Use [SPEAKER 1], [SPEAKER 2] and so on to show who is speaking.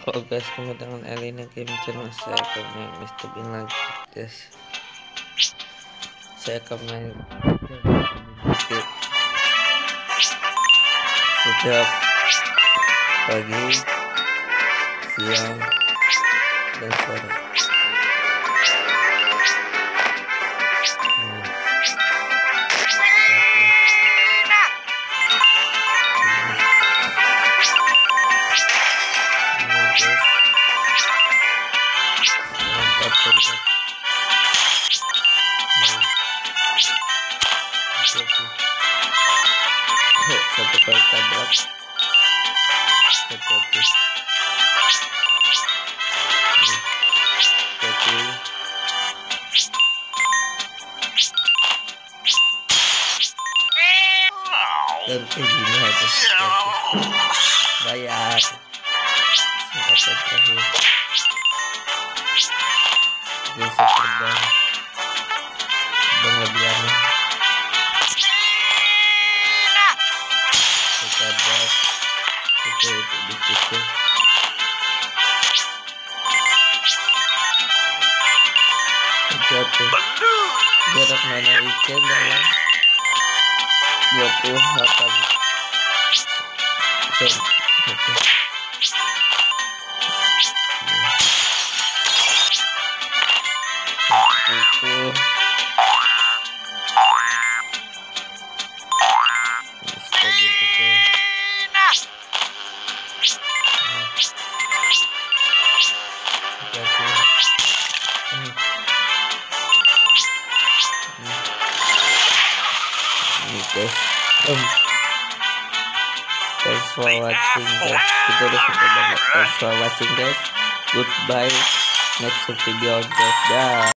[SPEAKER 1] Halo guys, kembali dengan Elina Game Channel. Saya akan main Mr. Bean lagi guys. Saya akan main setiap pagi, siang, dan sore. Satu kali tabrak dan gini harus bayar terakhir bisa terbang lebih aneh tabrak itu dipukul jatuh jarak mana ikan dalam 28 cm. Pukul guys. Thanks for watching guys. Kita udah sampai banget. Thanks for watching guys. Goodbye. Next video guys. Dah.